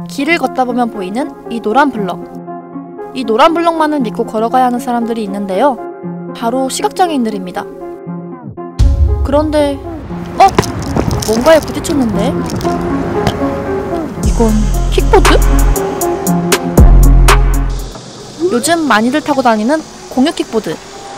길을 걷다 보면 보이는 이 노란 블럭. 이 노란 블럭만을 믿고 걸어가야 하는 사람들이 있는데요. 바로 시각장애인들입니다. 그런데 뭔가에 부딪혔는데? 이건 킥보드? 요즘 많이들 타고 다니는 공유 킥보드.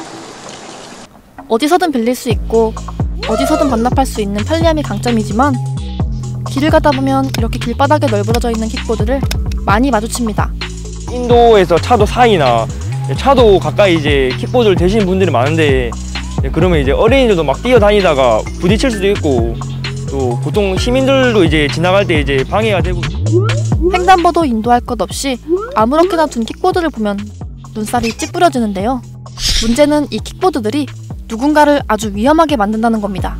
어디서든 빌릴 수 있고 어디서든 반납할 수 있는 편리함이 강점이지만 길을 가다 보면 이렇게 길바닥에 널브러져 있는 킥보드를 많이 마주칩니다. 인도에서 차도 사이나 차도 가까이 이제 킥보드를 대시는 분들이 많은데, 그러면 이제 어린이들도 막 뛰어다니다가 부딪힐 수도 있고, 또 보통 시민들도 이제 지나갈 때 이제 방해가 되고. 횡단보도 인도할 것 없이 아무렇게나 둔 킥보드를 보면 눈살이 찌푸려지는데요. 문제는 이 킥보드들이 누군가를 아주 위험하게 만든다는 겁니다.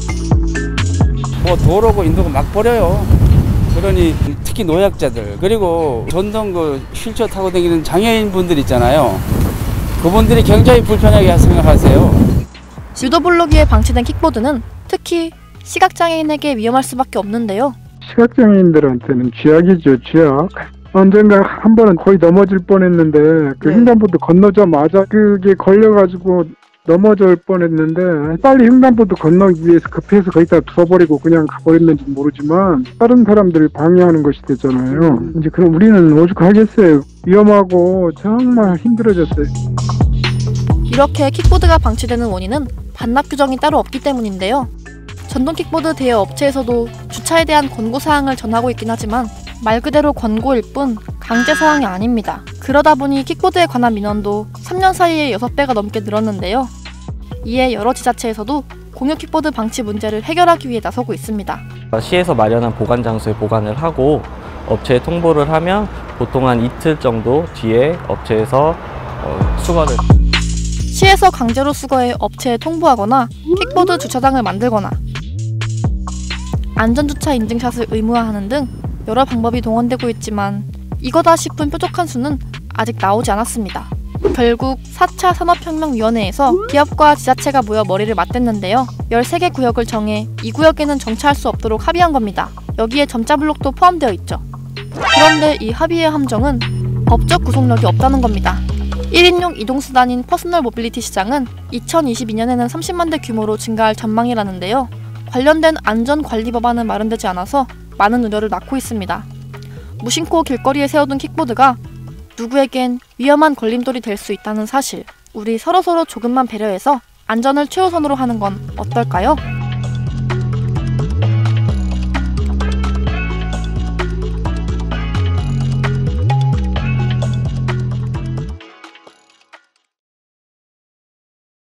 도로고 인도가 막 버려요. 그러니 특히 노약자들, 그리고 전동 휠체어 타고 다니는 장애인 분들 있잖아요. 그분들이 굉장히 불편하게 생각하세요. 유도블록 위에 방치된 킥보드는 특히 시각장애인에게 위험할 수밖에 없는데요. 시각장애인들한테는 쥐약이죠, 쥐약. 언젠가 한 번은 거의 넘어질 뻔했는데 횡단보도 건너자마자 그게 걸려가지고 넘어질 뻔했는데, 빨리 횡단보도 건너기 위해서 급해서 거기다 두어버리고 그냥 가버렸는지 모르지만 다른 사람들을 방해하는 것이 되잖아요. 이제 그럼 우리는 오죽하겠어요. 위험하고 정말 힘들어졌어요. 이렇게 킥보드가 방치되는 원인은 반납 규정이 따로 없기 때문인데요. 전동 킥보드 대여 업체에서도 주차에 대한 권고사항을 전하고 있긴 하지만 말 그대로 권고일 뿐 강제사항이 아닙니다. 그러다 보니 킥보드에 관한 민원도 3년 사이에 6배가 넘게 늘었는데요. 이에 여러 지자체에서도 공유 킥보드 방치 문제를 해결하기 위해 나서고 있습니다. 시에서 마련한 보관 장소에 보관을 하고 업체에 통보를 하면 보통 한 이틀 정도 뒤에 업체에서 수거를. 시에서 강제로 수거해 업체에 통보하거나 킥보드 주차장을 만들거나 안전주차 인증샷을 의무화하는 등 여러 방법이 동원되고 있지만 이거다 싶은 뾰족한 수는 아직 나오지 않았습니다. 결국 4차 산업혁명위원회에서 기업과 지자체가 모여 머리를 맞댔는데요. 13개 구역을 정해 이 구역에는 정차할 수 없도록 합의한 겁니다. 여기에 점자블록도 포함되어 있죠. 그런데 이 합의의 함정은 법적 구속력이 없다는 겁니다. 1인용 이동수단인 퍼스널 모빌리티 시장은 2022년에는 30만 대 규모로 증가할 전망이라는데요. 관련된 안전관리 법안은 마련되지 않아서 많은 우려를 낳고 있습니다. 무심코 길거리에 세워둔 킥보드가 누구에겐 위험한 걸림돌이 될 수 있다는 사실, 우리 서로서로 조금만 배려해서 안전을 최우선으로 하는 건 어떨까요?